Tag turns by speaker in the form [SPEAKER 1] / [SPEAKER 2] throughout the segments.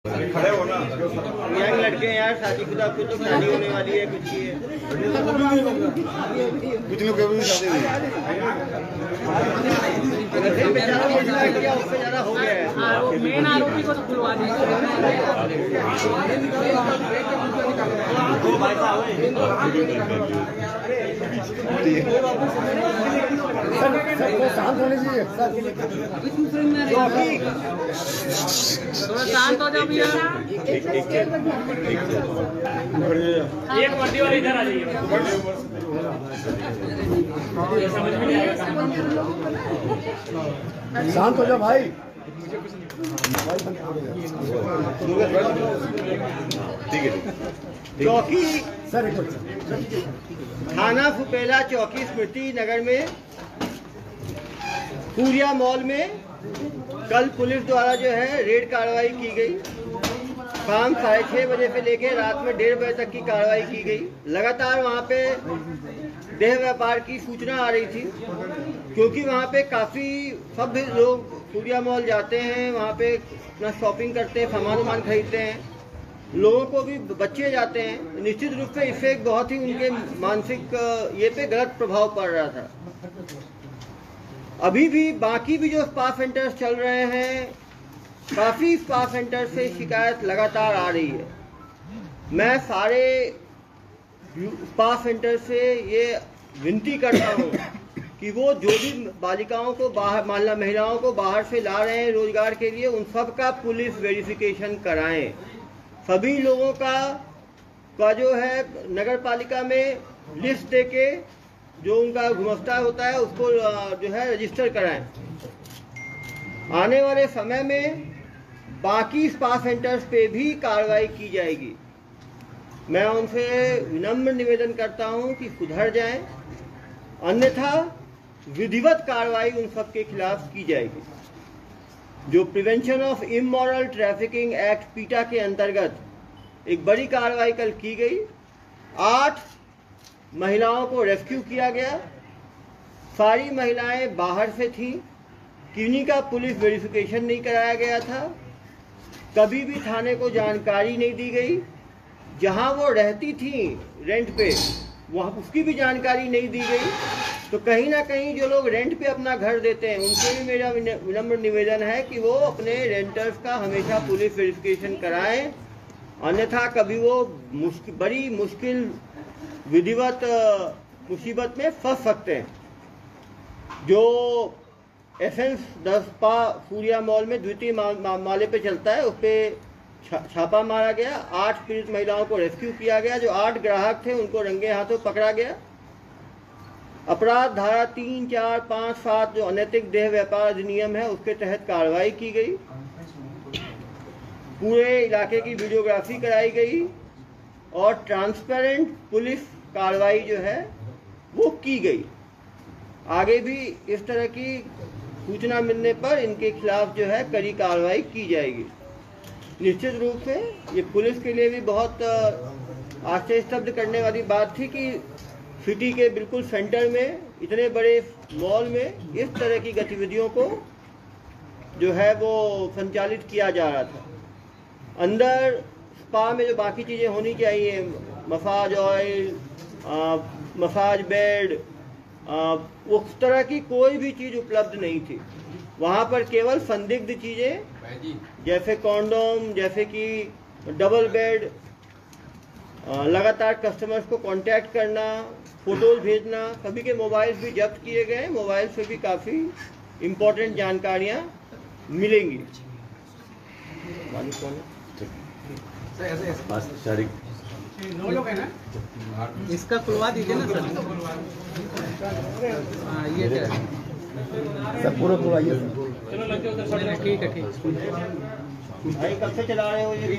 [SPEAKER 1] खड़े हो ना
[SPEAKER 2] यंग लड़के यार, शादीशुदा कुछ तो शादी होने वाली है, कुछ की है,
[SPEAKER 1] कुछ लोग कभी शादी नहीं।
[SPEAKER 2] उससे ज्यादा हो गया है।
[SPEAKER 3] मेन आरोपी को तो खुलवा दीजिए।
[SPEAKER 1] शांत होने चाहिए
[SPEAKER 3] थोड़ा शांत हो जाओ भैया। एक वर्दी वाले इधर आ जाइए।
[SPEAKER 1] शांत हो जाओ भाई। ठीक है
[SPEAKER 2] चौकी
[SPEAKER 1] सर,
[SPEAKER 2] थाना फुपेला चौकी स्मृति नगर में सूर्या मॉल में कल पुलिस द्वारा जो है रेड कार्रवाई की गई। शाम 6:30 बजे से लेकर रात में 1:30 बजे तक की कार्रवाई की गई। लगातार वहां पे देह व्यापार की सूचना आ रही थी, क्योंकि वहां पे काफी सब लोग सूर्या मॉल जाते हैं, वहां पे अपना शॉपिंग करते हैं, सामान खरीदते हैं, लोगों को भी बच्चे जाते हैं। निश्चित रूप से इससे एक बहुत ही उनके मानसिक ये पे गलत प्रभाव पड़ रहा था। अभी भी बाकी भी जो स्पा सेंटर्स चल रहे हैं, काफी स्पा सेंटर से शिकायत लगातार आ रही है। मैं सारे स्पा सेंटर से ये विनती करता हूँ कि वो जो भी बालिकाओं को बाहर, महिलाओं को बाहर से ला रहे हैं रोजगार के लिए, उन सब का पुलिस वेरिफिकेशन कराएं। सभी लोगों का जो है नगर पालिका में लिस्ट देके जो उनका गुमस्ता होता है उसको जो है रजिस्टर कराएं। आने वाले समय में बाकी स्पा सेंटर्स पे भी कार्रवाई की जाएगी। मैं उनसे विनम्र निवेदन करता हूं कि सुधर जाएं, अन्यथा विधिवत कार्रवाई उन सब के खिलाफ की जाएगी। जो prevention of immoral trafficking act PITA के अंतर्गत एक बड़ी कार्रवाई कल की गई। 8 महिलाओं को रेस्क्यू किया गया। सारी महिलाएं बाहर से थीं, किन्हीं का पुलिस वेरिफिकेशन नहीं कराया गया था, कभी भी थाने को जानकारी नहीं दी गई। जहां वो रहती थी रेंट पे, वहां उसकी भी जानकारी नहीं दी गई। तो कहीं ना कहीं जो लोग रेंट पे अपना घर देते हैं, उनसे भी मेरा विनम्र निवेदन है कि वो अपने रेंटर्स का हमेशा पुलिस वेरिफिकेशन कराएं, अन्यथा कभी वो बड़ी मुश्किल विधिवत मुसीबत में फंस सकते हैं। जो एसेंस 10 स्पा सूर्या मॉल में द्वितीय माले पे चलता है, उस पर छापा मारा गया। 8 पीड़ित महिलाओं को रेस्क्यू किया गया। जो 8 ग्राहक थे उनको रंगे हाथों पकड़ा गया। अपराध धारा 3, 4, 5, 7 जो अनैतिक देह व्यापार अधिनियम है उसके तहत कार्रवाई की गई। पूरे इलाके की वीडियोग्राफी कराई गई और ट्रांसपेरेंट पुलिस कार्रवाई जो है वो की गई। आगे भी इस तरह की सूचना मिलने पर इनके खिलाफ जो है कड़ी कार्रवाई की जाएगी। निश्चित रूप से ये पुलिस के लिए भी बहुत आश्चर्य स्तब्ध करने वाली बात थी कि सिटी के बिल्कुल सेंटर में इतने बड़े मॉल में इस तरह की गतिविधियों को जो है वो संचालित किया जा रहा था। अंदर स्पा में जो बाकी चीज़ें होनी चाहिए, मसाज ऑयल, मसाज बेड, उस तरह की कोई भी चीज़ उपलब्ध नहीं थी। वहाँ पर केवल संदिग्ध चीज़ें जैसे कॉन्डोम, जैसे कि डबल बेड, लगातार कस्टमर्स को कांटेक्ट करना, फोटोज भेजना, सभी के मोबाइल भी जब्त किए गए। मोबाइल से भी काफ़ी इम्पोर्टेंट जानकारियाँ मिलेंगी।
[SPEAKER 3] इसका खुलवा दीजिए ना सर। हाँ ये क्या है
[SPEAKER 1] सर, पूरा खुलवाइए।
[SPEAKER 3] ठीक है, ठीक।
[SPEAKER 2] भाई कब से चला रहे हो ये?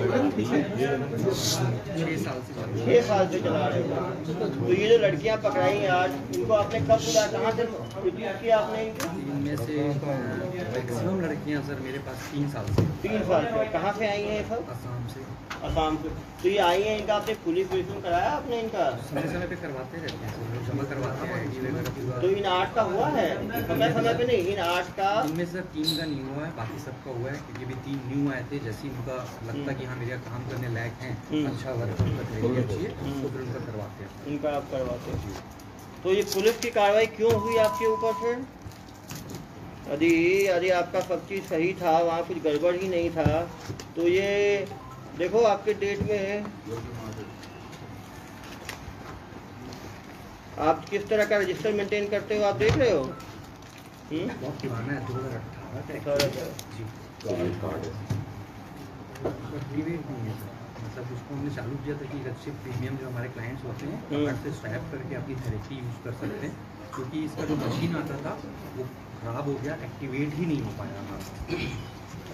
[SPEAKER 2] 6 साल से चला रहे हो। तो ये जो लड़कियां पकड़ाई हैं आज, इनको आपने कब बुलाया, कहाँ से रिक्रूट किया आपने इनको?
[SPEAKER 4] इनमें से मैक्सिमम लड़कियां सर मेरे पास 3 साल से।
[SPEAKER 2] 3 साल से। कहाँ से आई हैं ये सब?
[SPEAKER 4] असम से।
[SPEAKER 2] असम से। तो ये आई हैं, इनका आपने पुलिस वेरिफिकेशन कराया आपने इनका?
[SPEAKER 4] समय पे करवाते रहते हैं, जमा करवाते हैं ID वगैरह पूरा।
[SPEAKER 2] तो इन 8 का हुआ है समय पे नहीं? इन 8 का,
[SPEAKER 4] इनमें सर 3 का न्यू हुआ है, बाकी सबका हुआ है क्योंकि अभी 3 न्यू आए थे। थे, जैसे ही उनका लगता कि हाँ मेरे यहाँ काम करने लायक हैं, अच्छा वर्क उनका ट्रेनिंग अच्छी है, तो फिर उनका करवाते हैं।
[SPEAKER 2] उनका आप करवाते हैं। तो ये पुलिस की कार्रवाई क्यों हुई आपके ऊपर फिर? यदि आपका सब चीज़ सही था, वहाँ कुछ गड़बड़ ही नहीं था, तो ये देखो आपके डेट में आप किस तरह का रजिस्टर मेंटेन करते हो, आप देख रहे हो?
[SPEAKER 4] बहुत पुराना है, 2018 का जी। एक्टिवेट नहीं है सर, मतलब उसको हमने चालू किया था कि अच्छे प्रीमियम जो हमारे क्लाइंट्स होते हैं कार्ड से स्वैप करके अपनी थेरेपी यूज़ कर सकते हैं, क्योंकि इसका जो मशीन आता था वो ख़राब हो गया, एक्टिवेट ही नहीं हो पाया हमारा।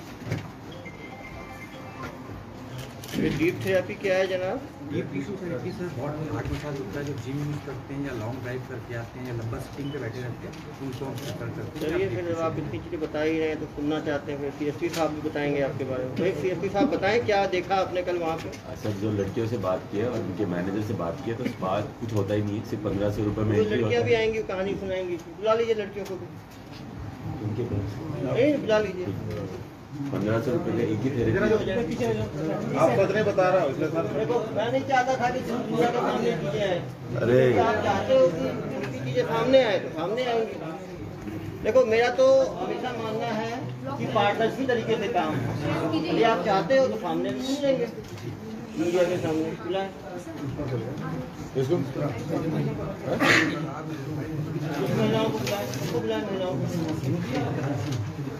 [SPEAKER 2] डीप थेरेपी क्या है जनाब?
[SPEAKER 4] डीप टिश्यू थेरेपी सर बहुत हार्ट मसाज होता है, जो जिम यूज़ करते हैं या लॉन्ग ड्राइव करके आते हैं या लंबा सिटिंग पे बैठे रहते हैं, उनको हम प्रेफर करते हैं।
[SPEAKER 2] चलिए फिर आप इतनी चीज़ें बता ही रहे हैं तो सुनना चाहते हैं, फिर CSP साहब भी बताएंगे आपके बारे में। तो एक CSP साहब बताएं क्या देखा आपने कल वहाँ पे?
[SPEAKER 5] सर जो लड़कियों से बात की है और उनके मैनेजर से बात की है, तो बात कुछ होता ही नहीं है, सिर्फ 1500 रुपये में
[SPEAKER 2] तो
[SPEAKER 5] एंट्री
[SPEAKER 2] लड़कियाँ
[SPEAKER 5] होता
[SPEAKER 2] भी
[SPEAKER 5] है।
[SPEAKER 2] आएंगी, कहानी सुनाएंगी, बुला लीजिए लड़कियों को भी।
[SPEAKER 5] उनके
[SPEAKER 2] नहीं बुला लीजिए।
[SPEAKER 5] 1500 रुपये का एक ही थेरेपी।
[SPEAKER 1] आपको इतने बता रहा हूँ इसलिए सर।
[SPEAKER 2] देखो मैं नहीं चाहता था कि दुनिया के सामने चीजें आए।
[SPEAKER 5] अरे
[SPEAKER 2] आप चाहते हो कि उनकी चीजें सामने आए तो सामने आएंगी। देखो मेरा तो हमेशा मानना है कि पारदर्शी तरीके से काम हो। यदि आप चाहते हो तो सामने भी सुन लेंगे, मीडिया के सामने बुलाएं।
[SPEAKER 1] इसको
[SPEAKER 2] महिलाओं को बुलाएं, सबको बुलाएं महिलाओं को।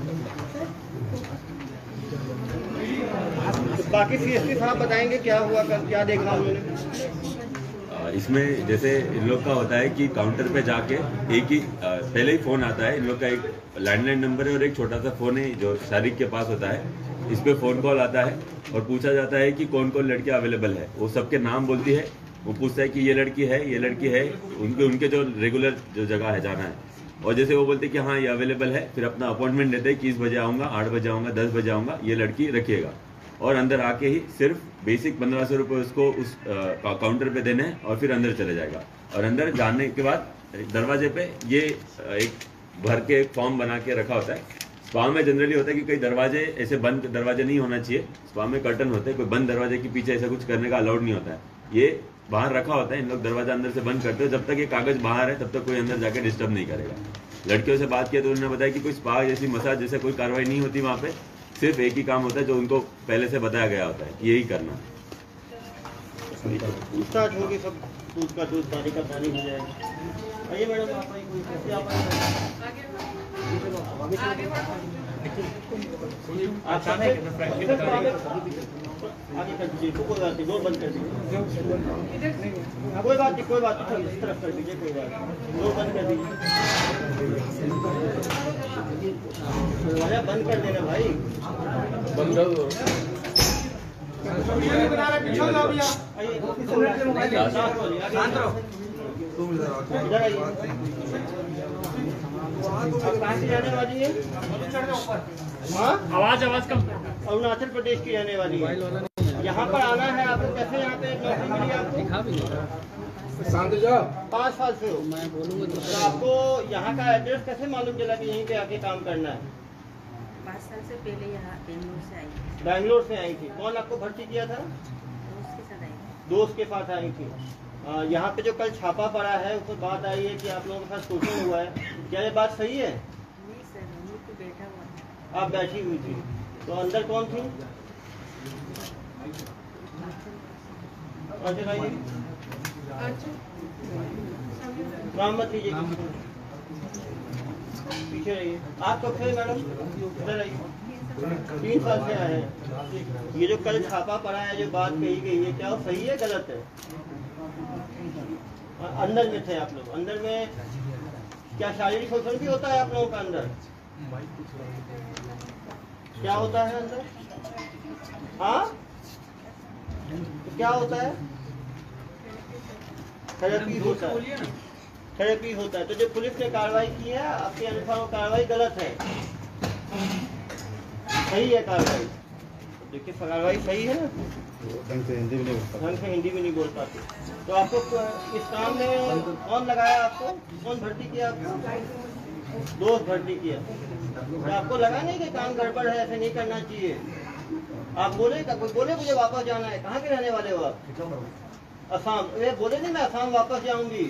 [SPEAKER 2] तो बाकी CSP साहब बताएंगे क्या हुआ कल, क्या देखा उन्होंने।
[SPEAKER 5] इसमें जैसे इन लोग का होता है कि काउंटर पे जाके एक ही पहले ही फ़ोन आता है। इन लोग का एक लैंडलाइन नंबर है और एक छोटा सा फ़ोन है जो शारिक के पास होता है। इस पे फ़ोन कॉल आता है और पूछा जाता है कि कौन कौन लड़कियाँ अवेलेबल है। वो सबके नाम बोलती है, वो पूछता है कि ये लड़की है, ये लड़की है, उनके जो रेगुलर जो जगह है जाना है। और जैसे वो बोलते हैं कि हाँ ये अवेलेबल है, फिर अपना अपॉइंटमेंट देते हैं कि इस बजे आऊँगा, 8 बजे आऊँगा, 10 बजे आऊँगा, ये लड़की रखिएगा। और अंदर आके ही सिर्फ बेसिक 1500 रुपये उसको उस काउंटर पे देने हैं और फिर अंदर चले जाएगा। और अंदर जाने के बाद दरवाजे पे ये एक भर के एक फॉर्म बना के रखा होता है। स्पा में जनरली होता है कि कई दरवाजे ऐसे बंद दरवाजे नहीं होना चाहिए, स्पा में कर्टन होते हैं, कोई बंद दरवाजे के पीछे ऐसा कुछ करने का अलाउड नहीं होता है। ये बाहर रखा होता है, इन लोग दरवाजा अंदर से बंद करते हो, जब तक ये कागज बाहर है तब तक कोई अंदर जाके डिस्टर्ब नहीं करेगा। लड़कियों से बात किया तो उन्होंने बताया कि कोई स्पा जैसी मसाज जैसे कोई कार्रवाई नहीं होती वहाँ पे, सिर्फ एक ही काम होता है जो उनको पहले से बताया गया होता है कि यही करना।
[SPEAKER 2] पूछताछ होगी, सब दूध का दूध, पानी का पानी हो जाएगा। आइए मैडम आप आइए, कोई कैसे आप आगे कर दीजिए, कोई बात नहीं, डोर बंद कर दीजिए। कोई बात नहीं, कोई बात नहीं, इस तरफ कर दीजिए, कोई बात नहीं, डोर बंद कर दीजिए। दरवाजा बंद कर देना भाई,
[SPEAKER 1] बंद कर दो।
[SPEAKER 2] इधर आइए। आप कहाँ से जाने वाली है? हाँ,
[SPEAKER 3] आवाज कम।
[SPEAKER 2] अरुणाचल प्रदेश की रहने वाली है। यहाँ पर आना है आपको, कैसे यहाँ पे नौकरी मिली आपको?
[SPEAKER 1] शांत जाओ।
[SPEAKER 2] 5 साल से हो।
[SPEAKER 3] मैं बोलूँगा
[SPEAKER 2] तो आपको यहाँ का एड्रेस कैसे मालूम चला कि यहीं पे आके काम करना है?
[SPEAKER 6] 5 साल से पहले यहाँ बेंगलोर से आई थी।
[SPEAKER 2] बैंगलोर से आई थी। कौन आपको भर्ती किया था?
[SPEAKER 6] दोस्त के साथ आई थी।
[SPEAKER 2] दोस्त के साथ आई थी। यहाँ पे जो कल छापा पड़ा है उसमें बात आई है कि आप लोगों के साथ शोषण हुआ है, क्या ये बात सही है?
[SPEAKER 6] नहीं सर, हम लोग तो बैठा हुआ था।
[SPEAKER 2] आप बैठी हुई थी, तो अंदर कौन थी? अच्छा भाई नाम मत लीजिए, पीछे रहिए। आप कब से मैडम इधर आइए? 3 साल से आए हैं। ये जो कल छापा पड़ा है, जो बात कही गई है, क्या वो सही है गलत है? अंदर में थे आप लोग, अंदर में क्या शारीरिक शोषण भी होता है आप लोगों का अंदर? क्या होता है अंदर? हाँ, तो क्या होता है? थेरेपी होता है, थेरेपी होता है। तो जो पुलिस ने कार्रवाई की है, आपके अनुसार वो कार्रवाई गलत है, सही है कार्रवाई? देखिए कार्रवाई सही है ना,
[SPEAKER 1] ढंग से हिंदी में नहीं बोलता।
[SPEAKER 2] ढंग से हिंदी में नहीं बोल पाते। तो आपको इस काम में कौन लगाया? आपको कौन भर्ती किया? आपको दोस्त भर्ती किया। तो आपको लगा नहीं कि काम गड़बड़ है, ऐसे नहीं करना चाहिए? आप बोले मुझे वापस जाना है। कहाँ के रहने वाले हो आप? असम। ये बोले नहीं मैं असम वापस जाऊंगी।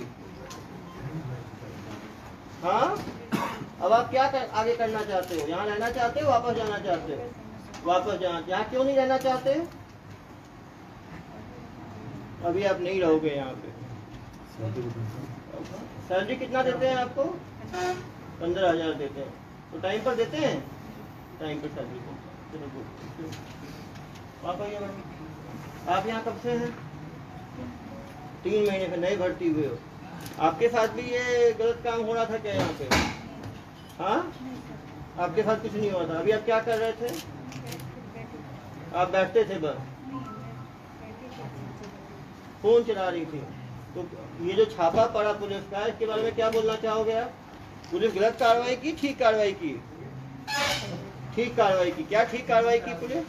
[SPEAKER 2] हाँ, अब आप क्या आगे करना चाहते हो? यहाँ रहना चाहते हो, वापस जाना चाहते हो? वापस जाना। यहाँ क्यों नहीं रहना चाहते? अभी आप नहीं रहोगे यहाँ पे। सैलरी कितना देते हैं आपको? 15,000 देते हैं। तो टाइम पर देते हैं? टाइम पर सैलरी देते हैं। चलो गुड। आप आइए मैडम। आप यहाँ कब से हैं? 3 महीने से नए भर्ती हुए हो। आपके साथ भी ये गलत काम हो रहा था क्या यहाँ पे? हाँ, आपके साथ कुछ नहीं हुआ था। अभी आप क्या कर रहे थे? आप बैठते थे बस, फोन चला रही थी। तो ये जो छापा पड़ा पुलिस का, इसके बारे में क्या बोलना चाहोगे आप? पुलिस गलत कार्रवाई की, ठीक कार्रवाई की? ठीक कार्रवाई की। क्या ठीक कार्रवाई की पुलिस?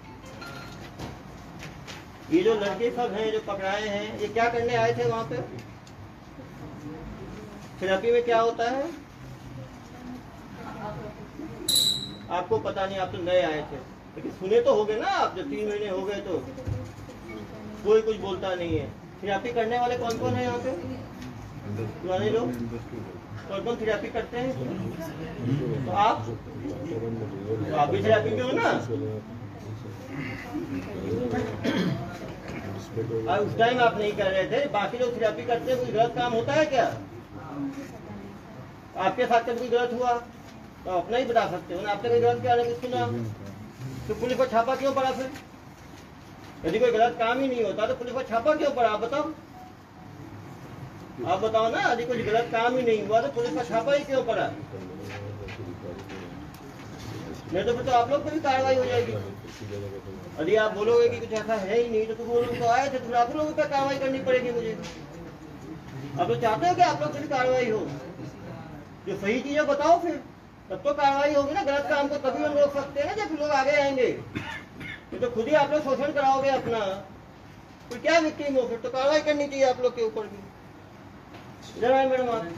[SPEAKER 2] ये जो लड़के सब हैं जो पकड़ाए हैं, ये क्या करने आए थे वहां पे? थेरेपी में क्या होता है आपको पता नहीं, आप तो नए आए थे, लेकिन सुने तो होगे ना आप। जब 3 महीने हो गए तो कोई कुछ बोलता नहीं है। थेरेपी करने वाले कौन कौन है यहाँ पे? पुराने लोग कौन कौन थेरेपी करते हैं? तो आप भी थेरेपी में हो ना? उस टाइम आप नहीं कर रहे थे, बाकी लोग थेरेपी करते हैं। कोई गलत काम होता है क्या? आपके साथ कभी कोई गलत हुआ तो अपना ही बता सकते हो ना। आपने कोई गलत किया कुछ सुना तो पुलिस को छापा क्यों पड़ा? फिर यदि कोई गलत काम ही नहीं होता तो पुलिस को छापा क्यों पड़ा? आप बताओ, आप बताओ ना। यदि कुछ गलत काम ही नहीं हुआ तो पुलिस का छापा ही क्यों पड़ा? नहीं तो फिर तो आप लोग पर भी कार्रवाई हो जाएगी। यदि आप बोलोगे कि कुछ ऐसा है ही नहीं तो वो लोग तो आए थे, तो आप लोगों पर कार्रवाई करनी पड़ेगी मुझे। आप लोग चाहते हो कि आप लोग पर कार्रवाई हो? जो सही चीजें बताओ, फिर तब तो कार्रवाई होगी ना। गलत काम को तभी हम रोक सकते हैं ना जब लोग आगे आएंगे। तो खुद ही आप लोग शोषण कराओगे अपना, तो क्या विक्टिम हो? फिर तो कार्रवाई करनी चाहिए आप लोग के ऊपर भी। इधर आए मैडम, आप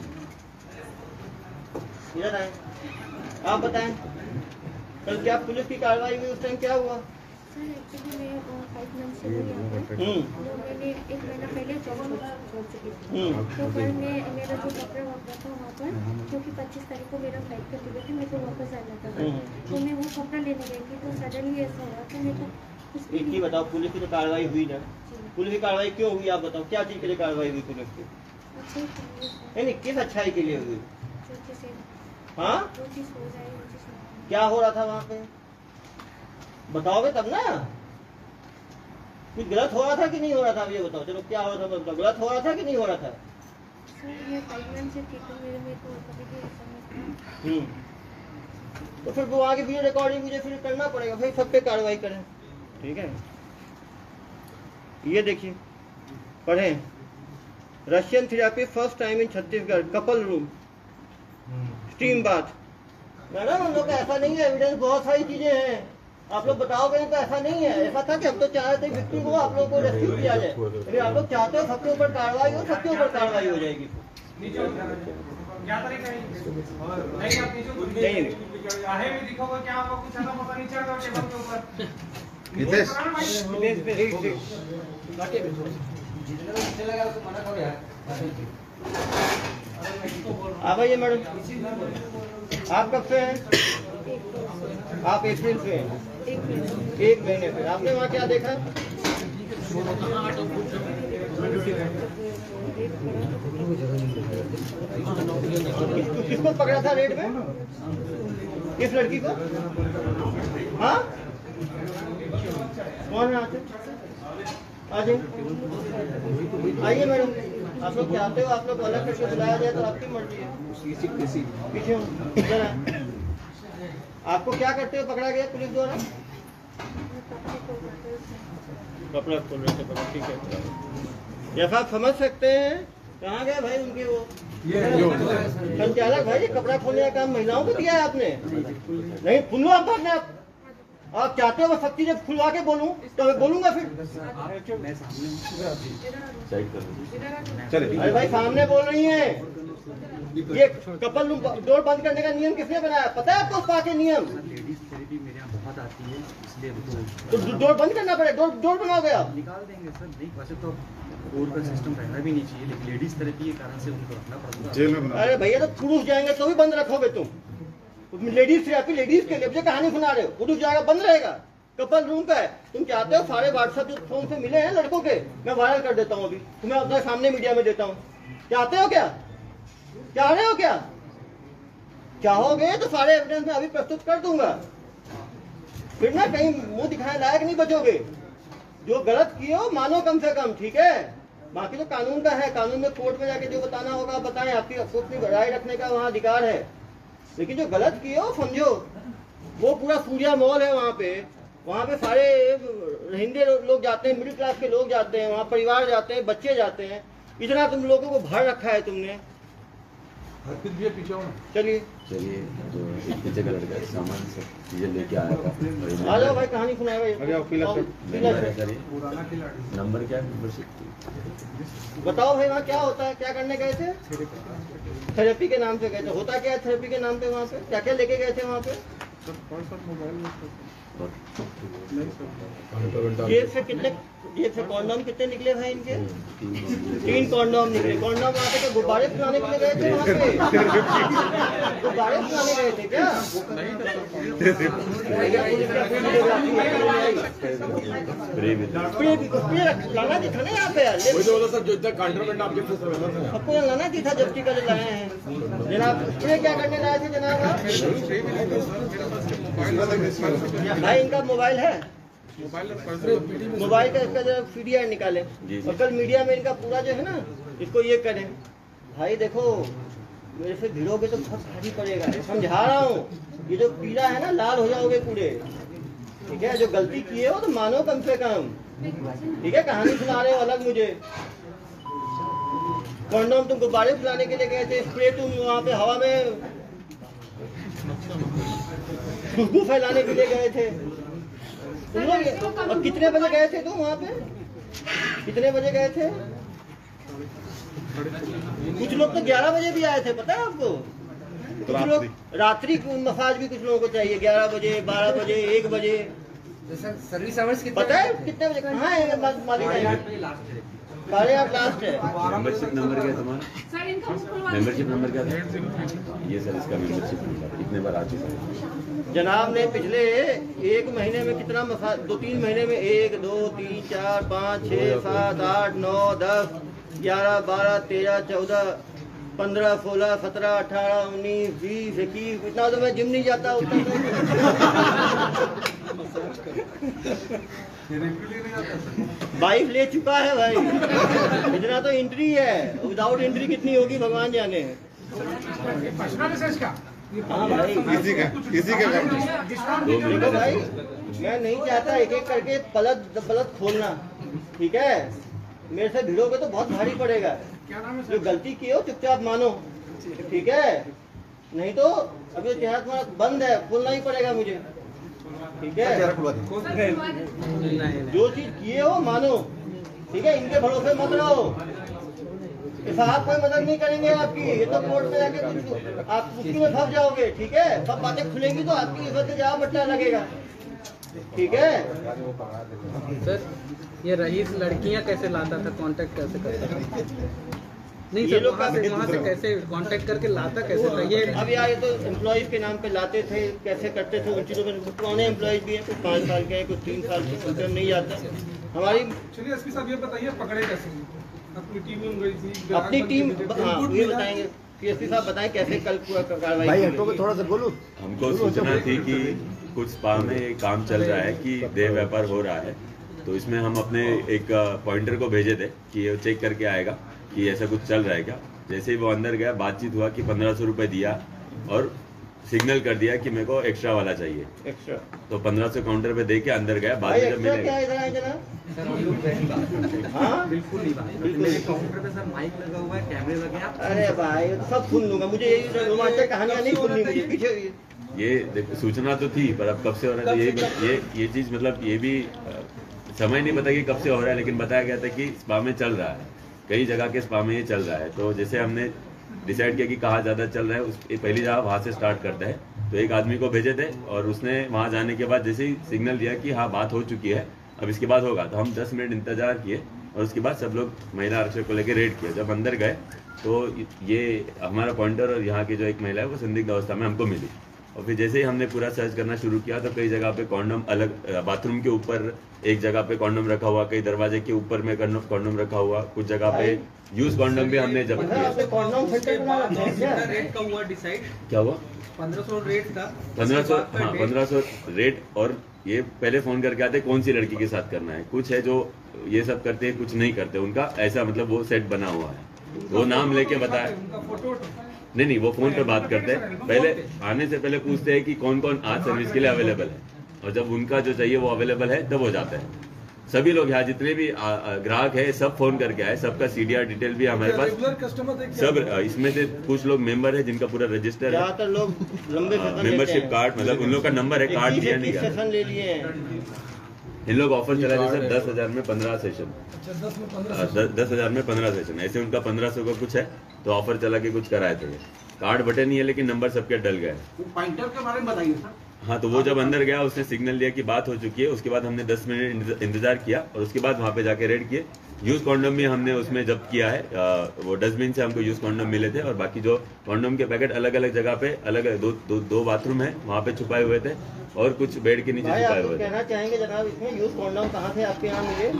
[SPEAKER 2] इधर आए, आप बताएं कल क्या पुलिस की कार्रवाई हुई? उस टाइम क्या हुआ?
[SPEAKER 7] सर एक्चुअली मैं 5 मंथ से हुई यहाँ पर। तो मैंने 1 महीना पहले जॉब छोड़ चुकी थी। तो कल मैं मेरा जो कपड़ा वपड़ा था वहाँ पर, क्योंकि 25 तारीख को मेरा फ्लाइट का टिकट है, मेरे को वापस आना था। तो मैं वो कपड़ा लेने गई थी, तो सडनली ऐसा हुआ कि मेरे को कुछ
[SPEAKER 2] एक ही बताओ, पुलिस की तो कार्रवाई हुई ना? पुलिस की कार्रवाई क्यों हुई आप बताओ? क्या चीज के लिए कार्रवाई हुई पुलिस की? नहीं, किस अच्छाई के लिए हुई? हाँ, क्या हो रहा था वहाँ पे बताओगे तब ना। कुछ गलत हो रहा था कि नहीं हो रहा था? ये बताओ। चलो क्या हो रहा था बताओ। गलत हो रहा था कि नहीं हो रहा था? तो फिर वो आगे वीडियो रिकॉर्डिंग मुझे फिर करना पड़ेगा, फिर सब पे कार्रवाई करें। ठीक है, ये देखिए पढ़ें। Russian therapy first time in Chhattisgarh, couple room, steam bath. Madam हम लोग का ऐसा नहीं है, एविडेंस बहुत सारी चीजें हैं। आप लोग बताओगे तो ऐसा नहीं है। ऐसा था कि हम तो चाह रहे थे विक्टिम को आप लोगों को रेस्क्यू किया जाए, लेकिन आप लोग चाहते हो सबके ऊपर कार्रवाई हो, सबके ऊपर कार्रवाई हो जाएगी। आप आइए मैडम। आप कब से हैं? आप अप्रैल से हैं। 1 महीने से। आपने वहाँ क्या देखा? किसको पकड़ा था रेड में? किस लड़की को? हाँ, कौन है? आइए मैडम। आप लोग चाहते हो आप लोग अलग करके बुलाया जाए तो आपकी मर्जी है। पीछे इधर आए। आपको क्या करते हुए पकड़ा गया पुलिस द्वारा? कपड़ा खोल रहे थे। ठीक है, जैसा आप समझ सकते हैं। कहाँ गए भाई उनके वो संचालक? भाई ये कपड़ा खोलने का काम महिलाओं को दिया है आपने? नहीं, खुलो आप अपने आप चाहते हो मैं सब चीजें खुलवा के बोलूं तो मैं बोलूंगा फिर। अरे भाई सामने बोल रही हैं। ये कपल रूम डोर बंद करने का नियम किसने बनाया? पता है आपको? उसका के नियम
[SPEAKER 4] लेडीज थेरेपी मेरे यहाँ बहुत जाती है, इसलिए वो
[SPEAKER 2] तो डोर बंद करना पड़ेगा, डोर बनाओगे आप?
[SPEAKER 4] निकाल देंगे सर। नहीं वैसे तो कोर का सिस्टम रहना भी नहीं चाहिए, लेकिन लेडीज थेरेपी के कारण से उनको रखना पड़ता
[SPEAKER 1] जेल में बना
[SPEAKER 2] अरे भैया तो पुरुष जाएंगे तो भी बंद रखोगे तुम? लेडीज थेरेपी लेडीज के लिए मुझे कहानी सुना रहे हो? पुरुष जाएगा बंद रहेगा, कपल रूम का है। तुम चाहते हो सारे व्हाट्सएप जो फोन से मिले हैं लड़कों के मैं वायरल कर देता हूँ, अभी तुम्हें अपने सामने मीडिया में देता हूँ। चाहते हो क्या? चाह रहे हो क्या? चाहोगे तो सारे एविडेंस में अभी प्रस्तुत कर दूंगा, फिर ना कहीं मुंह दिखाने लायक नहीं बचोगे। जो गलत किए हो मानो कम से कम, ठीक है? बाकी तो कानून का है, कानून में कोर्ट में जाके जो बताना होगा बताएं, आपकी अपनी राय रखने का वहाँ अधिकार है। लेकिन जो गलत किए हो समझो, वो पूरा सूर्या मॉल है वहाँ पे सारे हिंदी लोग जाते हैं, मिडिल क्लास के लोग जाते हैं, वहाँ परिवार जाते हैं, बच्चे जाते हैं। इतना तुम लोगों को भर रखा है तुमने। चलिए
[SPEAKER 5] तो एक पीछे का लड़का सामान सब चीजें लेके आया था।
[SPEAKER 2] आ जाओ भाई, कहानी सुनाएगा ये।
[SPEAKER 1] अरे आप पीला शर्ट।
[SPEAKER 5] नंबर क्या है मेंबरशिप?
[SPEAKER 2] बताओ भाई, वहाँ क्या होता है? क्या करने गए थे? थेरेपी के नाम से गए थे। होता क्या है थेरेपी के नाम पे? वहाँ पे क्या क्या लेके गए थे? वहाँ पे जेब से कॉन्डोम कितने निकले भाई इनके? 3 कॉन्डोम निकले। कॉन्डोम वहाँ पे क्या गुब्बारे फुलाने के लिए गए थे? वहाँ पे गुब्बारे फुलाने गए थे क्या? लाना थी था ना यहाँ पे यार, आपको यहाँ लाना थी था, जब्ती कर लाए हैं जनाब। स्प्रे क्या करने लाए थे जनाब आप? भाई इनका मोबाइल है, मोबाइल का इसका जो CDR निकालें और कल मीडिया में इनका पूरा जो है ना इसको ये करें। भाई देखो मेरे से भिड़ोगे तो बहुत भारी पड़ेगा, समझा रहा हूँ। ये जो पीला है ना लाल हो जाओगे पूरे, ठीक है? जो गलती किए हो तो मानो कम से कम, ठीक है? कहानी सुना रहे हो अलग मुझे। कॉन्डोम तुम गुब्बारे फुलाने के लिए गए थे, स्प्रे तुम वहाँ पे हवा में खुशबू फैलाने के लिए गए थे तुम लोग। और कितने बजे गए थे तुम वहाँ पे? कितने बजे गए थे? कुछ लोग तो 11 बजे भी आए थे, पता है आपको? कुछ लोग रात्रि मसाज भी कुछ लोगों को चाहिए, 11 बजे, 12 बजे, 1 बजे।
[SPEAKER 3] सर्विस आवर्स
[SPEAKER 2] पता है कितने बजे? कहाँ है मालिक? 8:30 लास्ट है।
[SPEAKER 5] मेंबरशिप नंबर क्या है तुम्हारा? मेंबरशिप नंबर क्या था? ये सर इसका मेंबरशिप नंबर इतने बार आ चुका है।
[SPEAKER 2] जनाब ने पिछले 1 महीने में कितना मसाज, 2-3 महीने में 1, 2, 3, 4, 5, 6, 7, 8, 9, 10, 11, 12, 13, 14, 15, 16, 17, 18, 19, 20, 21। इतना तो मैं जिम नहीं जाता उतना तो। वाइफ ले चुका है भाई, इतना तो एंट्री है। विदाउट एंट्री कितनी होगी भगवान जाने। हाँ भाई,
[SPEAKER 1] इसी का
[SPEAKER 2] देखो भाई, मैं नहीं चाहता एक एक करके पलट खोलना, ठीक है? मेरे से भिड़ोगे तो बहुत भारी पड़ेगा। जो गलती की हो चुपचाप मानो, ठीक है? नहीं तो अभी चेहरा तुम्हारा बंद है, खोलना ही पड़ेगा मुझे, ठीक है? जो चीज किए हो मानो, ठीक है? इनके भरोसे मत रहो। साहब कोई मदद नहीं करेंगे आपकी, ये तो कोर्ट में जाके कुछ आप मुश्किल में फंस जाओगे, ठीक है? सब बातें खुलेंगी तो आपकी इज्जत से जहाँ मट्टा लगेगा, ठीक है?
[SPEAKER 3] सर ये रईस लड़कियां कैसे लाता था, कांटेक्ट कैसे करता था? नहीं
[SPEAKER 2] ये
[SPEAKER 3] सर,
[SPEAKER 2] लोग
[SPEAKER 3] वहाँ से कैसे कांटेक्ट करके लाता कैसे था ये?
[SPEAKER 2] अब यार ये तो एम्प्लॉइज के नाम पे लाते थे, कैसे करते थे उन चीज़ों में। पुराने एम्प्लॉइज भी हैं, कुछ 5 साल के हैं, कुछ 3 साल के, उनका नहीं जाता हमारी।
[SPEAKER 8] चलिए एसपी साहब ये बताइए पकड़े कैसे? अपनी टीम गई थी,
[SPEAKER 2] अपनी टीम, हाँ ये बताएंगे एसपी साहब, बताएं कैसे कल पूरा कार्रवाई।
[SPEAKER 1] भाई हटो को थोड़ा सा बोलो।
[SPEAKER 5] हमको सूचना थी कि कुछ स्पा में काम चल रहा है कि देह व्यापार हो रहा है, तो इसमें हम अपने एक पॉइंटर को भेजे थे कि ये चेक करके आएगा कि ऐसा कुछ चल रहा है क्या। जैसे ही वो अंदर गया, बातचीत हुआ कि 1500 रुपये दिया और सिग्नल कर दिया कि मेरे को एक्स्ट्रा वाला चाहिए।
[SPEAKER 2] एक्स्ट्रा
[SPEAKER 5] तो 1500 काउंटर पे दे के अंदर गया। बाद में जब मैंने
[SPEAKER 2] क्या इधर आए जनाब?
[SPEAKER 4] सर हम लोग वही बात करते हैं।
[SPEAKER 2] हाँ?
[SPEAKER 4] बिल्कुल नहीं बात करते। मेरे काउंटर पे सर माइक लगा हुआ है, कैमरे लगे हैं, आप
[SPEAKER 2] अरे भाई सब सुन लूंगा, मुझे यही रोमांचक कहानियां नहीं सुननी मुझे। पीछे
[SPEAKER 5] ये देखो सूचना तो थी, पर अब कब से हो रहा है ये चीज, मतलब ये भी समय नहीं पता कि कब से हो रहा है, लेकिन बताया गया था कि स्पा में चल रहा है, कई जगह के स्पा में ये चल रहा है। तो जैसे हमने डिसाइड किया कि कहाँ ज़्यादा चल रहा है, उस पहली जगह वहाँ से स्टार्ट करते हैं। तो एक आदमी को भेजे थे और उसने वहां जाने के बाद जैसे ही सिग्नल दिया कि हाँ बात हो चुकी है, अब इसके बाद होगा, तो हम 10 मिनट इंतजार किए और उसके बाद सब लोग महिला आरक्षक को लेकर रेड किया। जब अंदर गए तो ये हमारा पॉइंटर और यहाँ की जो एक महिला है वो संदिग्ध अवस्था में हमको मिली, और फिर जैसे ही हमने पूरा सर्च करना शुरू किया तो कई जगह पे कॉन्डम अलग, बाथरूम के ऊपर एक जगह पे कॉन्डम रखा हुआ, कई दरवाजे के ऊपर में कॉन्डम रखा हुआ, कुछ जगह पे यूज कॉन्डम भी हमने जब्त किया।
[SPEAKER 2] कॉन्डम सेंटर बना रखा है क्या?
[SPEAKER 4] रेट का हुआ डिसाइड,
[SPEAKER 5] क्या हुआ?
[SPEAKER 4] 1500 रेट था,
[SPEAKER 5] 1500, हाँ 1500 रेट। और ये पहले फोन करके आते कौन सी लड़की के साथ करना है, कुछ है जो ये सब करते हैं, कुछ नहीं करते, उनका ऐसा मतलब वो सेट बना हुआ है, वो नाम लेके बताया। नहीं, वो फोन पे बात करते हैं, पहले आने से पहले पूछते हैं कि कौन कौन आज सर्विस के लिए अवेलेबल है, और जब उनका जो चाहिए वो अवेलेबल है तब हो जाता है। सभी लोग यहाँ जितने भी ग्राहक है सब फोन करके आए, सबका सीडीआर डिटेल भी हमारे पास सब, इसमें से कुछ लोग मेंबर है जिनका पूरा रजिस्टर है,
[SPEAKER 2] ज्यादातर लोग लंबे
[SPEAKER 5] मेंबरशिप कार्ड, मतलब उन लोग का नंबर है, कार्ड दिया नहीं गया।
[SPEAKER 2] सेशन ले लिए हैं।
[SPEAKER 5] इन लोग ऑफर चला रहे सर 10,000 में 15 सेशन, 10,000 में 15 सेशन, ऐसे उनका 1500 का कुछ है, तो ऑफर चला के कुछ कराए थे। कार्ड बटे नहीं है लेकिन नंबर सबके डल गए।
[SPEAKER 8] पॉइंटर के बारे में बताइए सर।
[SPEAKER 5] हाँ, तो वो जब अंदर गया उसने सिग्नल दिया कि बात हो चुकी है, उसके बाद हमने 10 मिनट इंतजार किया और उसके बाद वहाँ पे जाके रेड किए। यूज कॉन्डम भी हमने उसमें जब्त किया है, वो डस्टबिन से हमको यूज कॉन्डम मिले थे, और बाकी जो कॉन्डम के पैकेट अलग अलग जगह पे, अलग दो बाथरूम है वहाँ पे छुपाए हुए थे, और कुछ बेड के नीचे
[SPEAKER 2] भाई
[SPEAKER 5] छुपाए
[SPEAKER 2] आप
[SPEAKER 5] हुए थे।
[SPEAKER 2] कहना चाहेंगे जनाब इसमें यूज कॉन्डम कहाँ से आपके यहाँ मिले?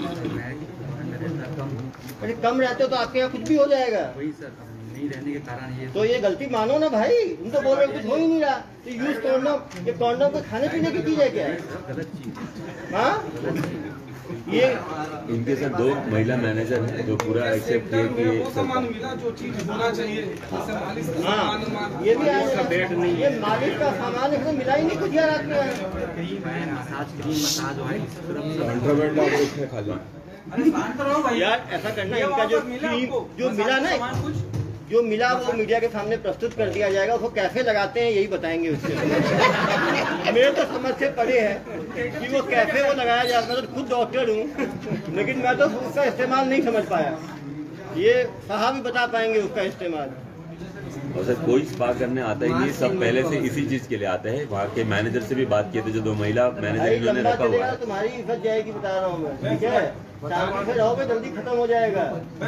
[SPEAKER 2] अरे कम रहते हो तो आपके यहाँ कुछ भी हो जाएगा।
[SPEAKER 4] वही सर, नहीं रहने के कारण ये
[SPEAKER 2] तो ये गलती मानो ना भाई, तुम तो बोल रहे हो कुछ हो ही नहीं रहा। तो यूज कॉन्डम, ये कॉन्डम को खाने पीने की चीज है क्या?
[SPEAKER 4] गलत चीज।
[SPEAKER 2] हाँ, ये
[SPEAKER 5] इनके साथ 2 महिला मैनेजर हैं जो पूरा एक्सेप्ट किए कि
[SPEAKER 8] वो सामान मिला जो चीज होना चाहिए, जैसे मालिश का
[SPEAKER 2] हाँ,
[SPEAKER 8] सामान,
[SPEAKER 2] ये भी आया, ये मालिक का सामान इसमें मिला ही नहीं कुछ यार आपके यहाँ।
[SPEAKER 4] क्रीम है, मसाज ऑयल,
[SPEAKER 1] कंट्रोवर्ट आप देखने खाली।
[SPEAKER 8] अरे शांत रहो भाई
[SPEAKER 2] यार ऐसा करना, इनका जो जो मिला ना, जो मिला वो मीडिया के सामने प्रस्तुत कर दिया जाएगा, उसको कैसे लगाते हैं यही बताएंगे उससे। मेरे तो समझ से परे है कि वो कैसे वो लगाया जाता है, तो खुद डॉक्टर हूँ लेकिन मैं तो उसका इस्तेमाल नहीं समझ पाया, ये साहब ही बता पाएंगे उसका इस्तेमाल।
[SPEAKER 5] और सर कोई स्पा करने आता ही नहीं, सब पहले से इसी चीज के लिए आते हैं। वहाँ के मैनेजर से भी बात किए थे, जो 2 महिला मैनेजर
[SPEAKER 2] भाई
[SPEAKER 5] इन्होंने
[SPEAKER 2] लंबा
[SPEAKER 5] रखा हुआ
[SPEAKER 2] चलेगा
[SPEAKER 5] है।
[SPEAKER 2] तुम्हारी इज्जत जाएगी, बता रहा हूँ मैं, ठीक है? शांति से रहोगे जल्दी खत्म हो जाएगा।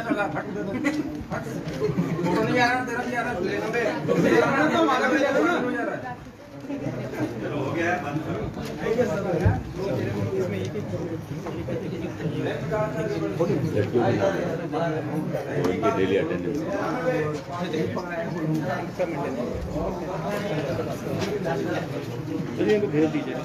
[SPEAKER 8] फोटो नहीं आ रहा, तेरा भी आ रहा, तो हमारा भी हो जा रहा है।
[SPEAKER 5] लड़कियों के नाम है, और इनके डेली अटेंडेंस।
[SPEAKER 2] चलिए इनको भेज दीजिए।